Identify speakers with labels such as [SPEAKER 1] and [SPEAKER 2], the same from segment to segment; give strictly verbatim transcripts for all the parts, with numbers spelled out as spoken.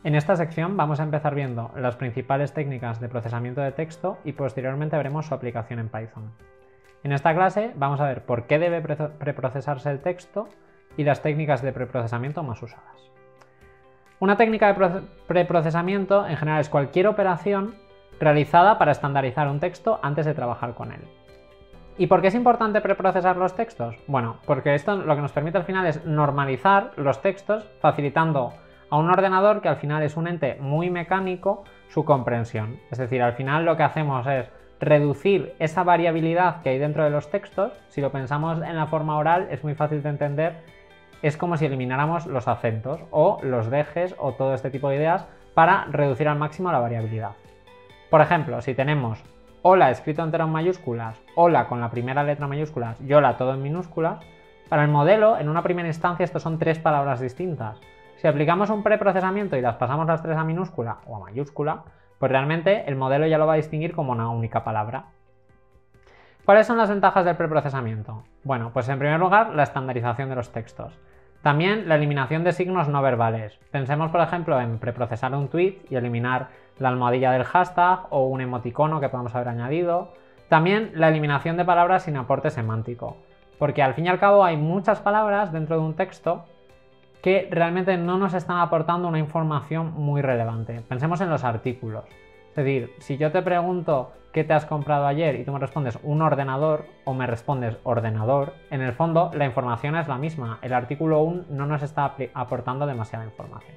[SPEAKER 1] En esta sección vamos a empezar viendo las principales técnicas de procesamiento de texto y posteriormente veremos su aplicación en Python. En esta clase vamos a ver por qué debe preprocesarse el texto y las técnicas de preprocesamiento más usadas. Una técnica de preprocesamiento en general es cualquier operación realizada para estandarizar un texto antes de trabajar con él. ¿Y por qué es importante preprocesar los textos? Bueno, porque esto lo que nos permite al final es normalizar los textos, facilitando a un ordenador, que al final es un ente muy mecánico, su comprensión. Es decir, al final lo que hacemos es reducir esa variabilidad que hay dentro de los textos. Si lo pensamos en la forma oral es muy fácil de entender, es como si elimináramos los acentos o los dejes o todo este tipo de ideas para reducir al máximo la variabilidad. Por ejemplo, si tenemos hola escrito entero en mayúsculas, hola con la primera letra en mayúsculas y hola todo en minúsculas, para el modelo en una primera instancia estos son tres palabras distintas. Si aplicamos un preprocesamiento y las pasamos las tres a minúscula o a mayúscula, pues realmente el modelo ya lo va a distinguir como una única palabra. ¿Cuáles son las ventajas del preprocesamiento? Bueno, pues en primer lugar la estandarización de los textos. También la eliminación de signos no verbales. Pensemos por ejemplo en preprocesar un tweet y eliminar la almohadilla del hashtag o un emoticono que podemos haber añadido. También la eliminación de palabras sin aporte semántico, porque al fin y al cabo hay muchas palabras dentro de un texto que realmente no nos están aportando una información muy relevante. Pensemos en los artículos. Es decir, si yo te pregunto ¿qué te has comprado ayer? Y tú me respondes un ordenador o me respondes ordenador, en el fondo la información es la misma. El artículo un no nos está aportando demasiada información.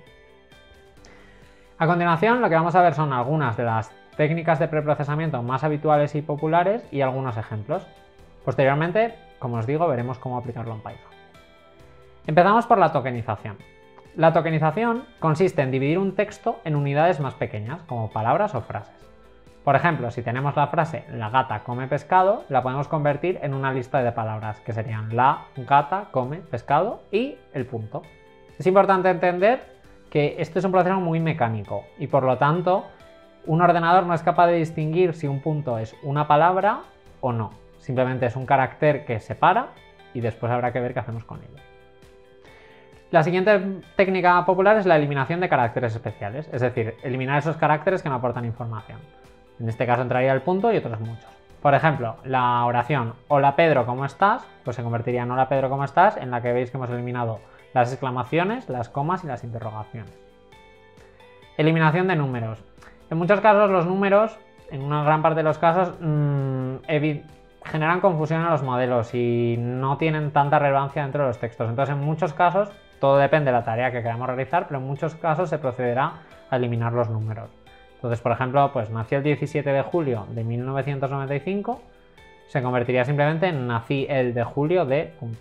[SPEAKER 1] A continuación lo que vamos a ver son algunas de las técnicas de preprocesamiento más habituales y populares y algunos ejemplos. Posteriormente, como os digo, veremos cómo aplicarlo en Python. Empezamos por la tokenización. La tokenización consiste en dividir un texto en unidades más pequeñas, como palabras o frases. Por ejemplo, si tenemos la frase la gata come pescado, la podemos convertir en una lista de palabras, que serían la gata come pescado y el punto. Es importante entender que esto es un proceso muy mecánico y por lo tanto un ordenador no es capaz de distinguir si un punto es una palabra o no. Simplemente es un carácter que separa y después habrá que ver qué hacemos con ello. La siguiente técnica popular es la eliminación de caracteres especiales, es decir, eliminar esos caracteres que no aportan información. En este caso entraría el punto y otros muchos. Por ejemplo, la oración hola Pedro, ¿cómo estás? Pues se convertiría en hola Pedro, ¿cómo estás? En la que veis que hemos eliminado las exclamaciones, las comas y las interrogaciones. Eliminación de números. En muchos casos los números, en una gran parte de los casos, mmm, generan confusión en los modelos y no tienen tanta relevancia dentro de los textos. Entonces en muchos casos, todo depende de la tarea que queramos realizar, pero en muchos casos se procederá a eliminar los números. Entonces, por ejemplo, pues nací el diecisiete de julio de mil novecientos noventa y cinco, se convertiría simplemente en nací el de julio de punto.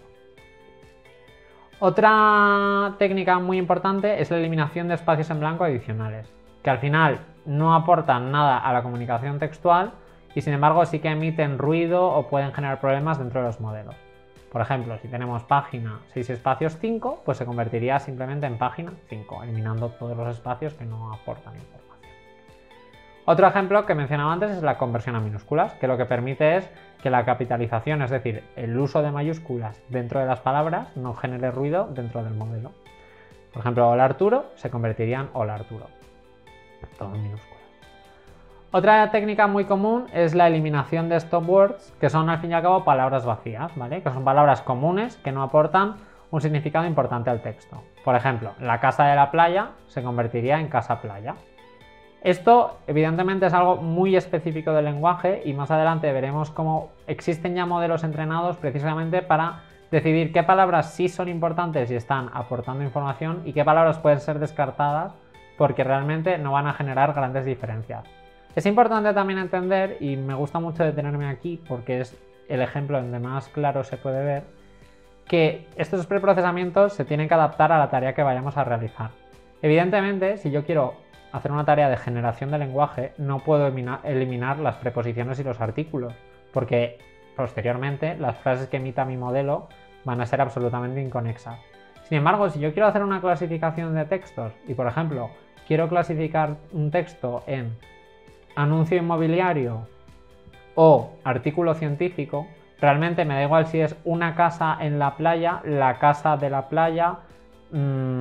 [SPEAKER 1] Otra técnica muy importante es la eliminación de espacios en blanco adicionales, que al final no aportan nada a la comunicación textual y sin embargo sí que emiten ruido o pueden generar problemas dentro de los modelos. Por ejemplo, si tenemos página seis espacios cinco, pues se convertiría simplemente en página cinco, eliminando todos los espacios que no aportan información. Otro ejemplo que mencionaba antes es la conversión a minúsculas, que lo que permite es que la capitalización, es decir, el uso de mayúsculas dentro de las palabras, no genere ruido dentro del modelo. Por ejemplo, hola Arturo se convertiría en hola Arturo, todo en minúsculas. Otra técnica muy común es la eliminación de stop words, que son al fin y al cabo palabras vacías, ¿vale? Que son palabras comunes que no aportan un significado importante al texto. Por ejemplo, la casa de la playa se convertiría en casa playa. Esto evidentemente es algo muy específico del lenguaje y más adelante veremos cómo existen ya modelos entrenados precisamente para decidir qué palabras sí son importantes y están aportando información y qué palabras pueden ser descartadas porque realmente no van a generar grandes diferencias. Es importante también entender, y me gusta mucho detenerme aquí porque es el ejemplo donde más claro se puede ver, que estos preprocesamientos se tienen que adaptar a la tarea que vayamos a realizar. Evidentemente, si yo quiero hacer una tarea de generación de lenguaje, no puedo eliminar las preposiciones y los artículos, porque posteriormente las frases que emita mi modelo van a ser absolutamente inconexas. Sin embargo, si yo quiero hacer una clasificación de textos y, por ejemplo, quiero clasificar un texto en anuncio inmobiliario o artículo científico, realmente me da igual si es una casa en la playa, la casa de la playa, mmm,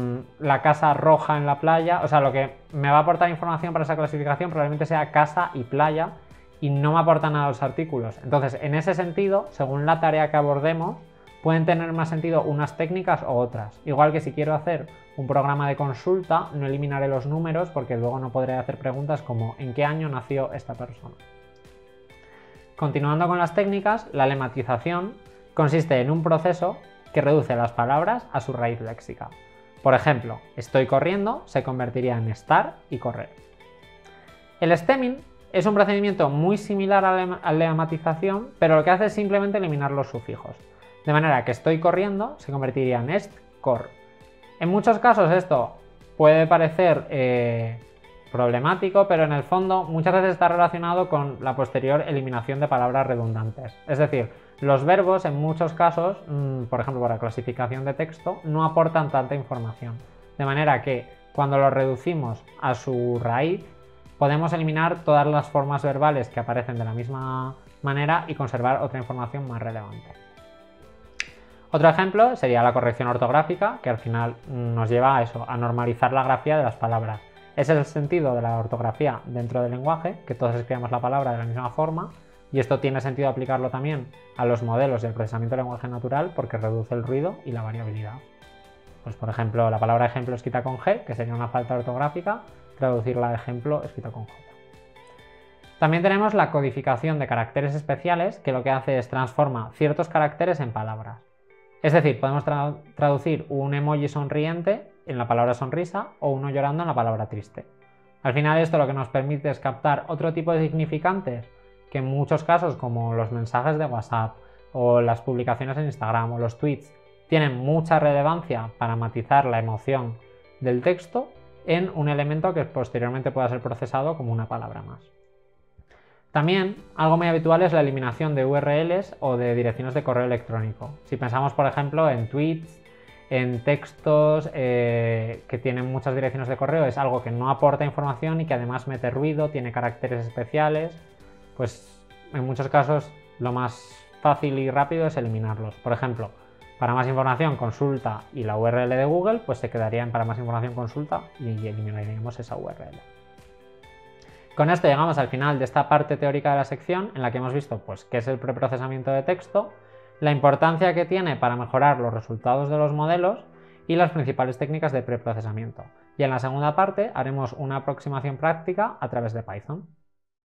[SPEAKER 1] la casa roja en la playa, o sea, lo que me va a aportar información para esa clasificación probablemente sea casa y playa y no me aporta nada los artículos. Entonces, en ese sentido, según la tarea que abordemos, pueden tener más sentido unas técnicas o otras. Igual que si quiero hacer un programa de consulta, no eliminaré los números porque luego no podré hacer preguntas como ¿en qué año nació esta persona? Continuando con las técnicas, la lematización consiste en un proceso que reduce las palabras a su raíz léxica. Por ejemplo, estoy corriendo se convertiría en estar y correr. El stemming es un procedimiento muy similar a la lematización, pero lo que hace es simplemente eliminar los sufijos. De manera que estoy corriendo se convertiría en est, cor. En muchos casos esto puede parecer eh, problemático, pero en el fondo muchas veces está relacionado con la posterior eliminación de palabras redundantes. Es decir, los verbos en muchos casos, mmm, por ejemplo para clasificación de texto, no aportan tanta información. De manera que cuando los reducimos a su raíz, podemos eliminar todas las formas verbales que aparecen de la misma manera y conservar otra información más relevante. Otro ejemplo sería la corrección ortográfica, que al final nos lleva a eso, a normalizar la grafía de las palabras. Ese es el sentido de la ortografía dentro del lenguaje, que todos escribamos la palabra de la misma forma, y esto tiene sentido aplicarlo también a los modelos del procesamiento del lenguaje natural porque reduce el ruido y la variabilidad. Pues por ejemplo, la palabra ejemplo escrita con G, que sería una falta ortográfica, traducirla a ejemplo escrita con J. También tenemos la codificación de caracteres especiales, que lo que hace es transforma ciertos caracteres en palabras. Es decir, podemos tra traducir un emoji sonriente en la palabra sonrisa o uno llorando en la palabra triste. Al final esto lo que nos permite es captar otro tipo de significantes que en muchos casos, como los mensajes de WhatsApp o las publicaciones en Instagram o los tweets, tienen mucha relevancia para matizar la emoción del texto en un elemento que posteriormente pueda ser procesado como una palabra más. También algo muy habitual es la eliminación de U R Ls o de direcciones de correo electrónico. Si pensamos, por ejemplo, en tweets, en textos eh, que tienen muchas direcciones de correo, es algo que no aporta información y que además mete ruido, tiene caracteres especiales, pues en muchos casos lo más fácil y rápido es eliminarlos. Por ejemplo, para más información consulta y la U R L de Google, pues se quedaría en para más información consulta y eliminaríamos esa U R L. Con esto llegamos al final de esta parte teórica de la sección en la que hemos visto pues, qué es el preprocesamiento de texto, la importancia que tiene para mejorar los resultados de los modelos y las principales técnicas de preprocesamiento. Y en la segunda parte haremos una aproximación práctica a través de Python.